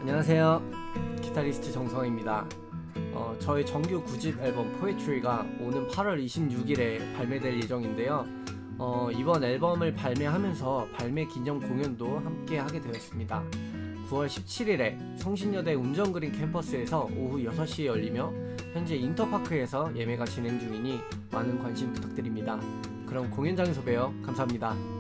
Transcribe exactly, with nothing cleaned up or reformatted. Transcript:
안녕하세요. 기타리스트 정성입니다. 어, 저의 정규 구 집 앨범 포에트리가 오는 팔월 이십육일에 발매될 예정인데요. 어, 이번 앨범을 발매하면서 발매 기념 공연도 함께 하게 되었습니다. 구월 십칠일에 성신여대 운정그린 캠퍼스에서 오후 여섯 시에 열리며 현재 인터파크에서 예매가 진행 중이니 많은 관심 부탁드립니다. 그럼 공연장에서 봬요. 감사합니다.